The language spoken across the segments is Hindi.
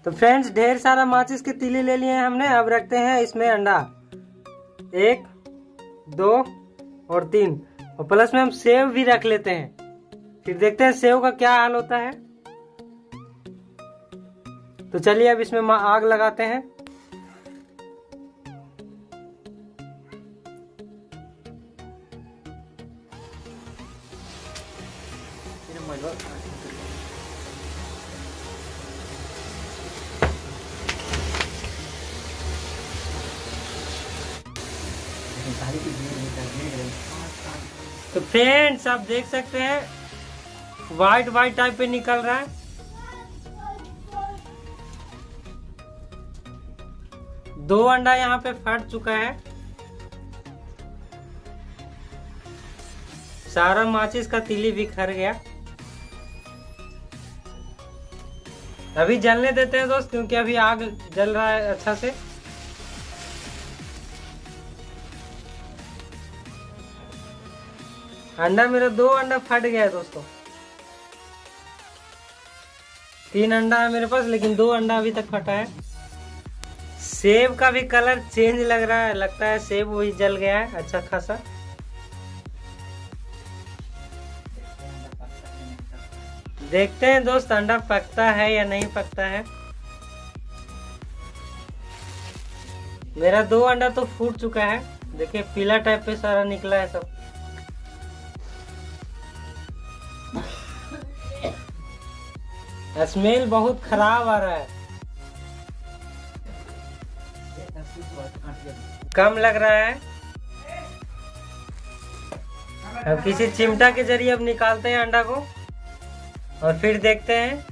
तो फ्रेंड्स ढेर सारा माचिस की तीली ले लिए हैं हमने। अब रखते हैं इसमें अंडा 1, 2 और 3 और प्लस में हम सेव भी रख लेते हैं। फिर देखते हैं सेव का क्या हाल होता है। तो चलिए अब इसमें आग लगाते हैं। तो फ्रेंड्स आप देख सकते हैं व्हाइट व्हाइट टाइप पे निकल रहा है। दो अंडा यहाँ पे फट चुका है। सारा माचिस का तीली बिखर गया। अभी जलने देते हैं दोस्त, क्योंकि अभी आग जल रहा है अच्छा से। अंडा मेरा 2 अंडा फट गया है दोस्तों। 3 अंडा है मेरे पास, लेकिन 2 अंडा अभी तक फटा है। सेब का भी कलर चेंज लग रहा है, लगता है सेब वही जल गया है अच्छा खासा। देखते हैं दोस्त अंडा पकता है या नहीं पकता है। मेरा 2 अंडा तो फूट चुका है। देखिए पीला टाइप पे सारा निकला है सब। स्मेल बहुत खराब आ रहा है, कम लग रहा है। अब किसी चिमटा के जरिए अब निकालते हैं अंडा को और फिर देखते हैं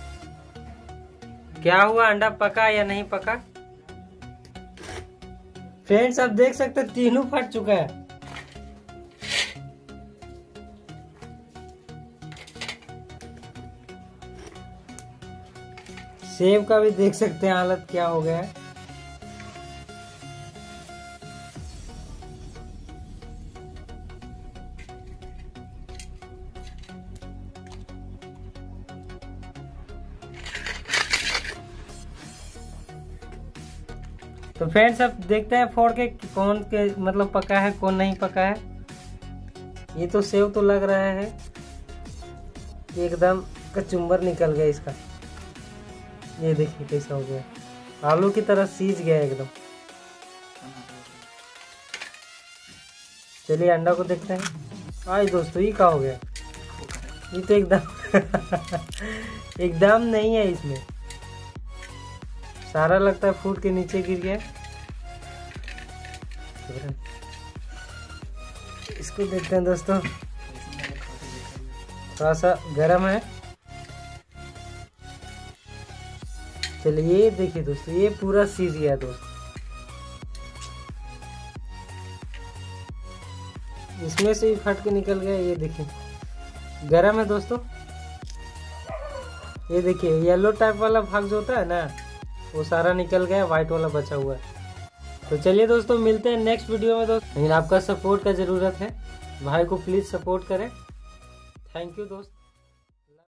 क्या हुआ, अंडा पका या नहीं पका। फ्रेंड्स आप देख सकते हैं तीनों फट चुका है। सेब का भी देख सकते हैं हालत क्या हो गया है। तो फ्रेंड्स अब देखते हैं फोड़ के कौन के मतलब पका है कौन नहीं पका है। ये तो सेव तो लग रहा है एकदम कचुम्बर निकल गया इसका। ये देखिए कैसा हो गया, आलू की तरह सीज गया एकदम। चलिए अंडा को देखते हैं। आई दोस्तों ये क्या हो गया, ये तो एकदम एकदम नहीं है इसमें, सारा लगता है फूट के नीचे गिर गया। इसको देखते हैं दोस्तों, थोड़ा सा गर्म है। चलिए ये देखिए दोस्तों, ये पूरा सीज गया दोस्तों। इसमें से ही फट के निकल गया। ये देखिए गरम है दोस्तों। ये देखिए येलो टाइप वाला भाग जो होता है ना, वो सारा निकल गया, व्हाइट वाला बचा हुआ है। तो चलिए दोस्तों मिलते हैं नेक्स्ट वीडियो में दोस्तों। लेकिन आपका सपोर्ट का जरूरत है, भाई को प्लीज सपोर्ट करें। थैंक यू दोस्त।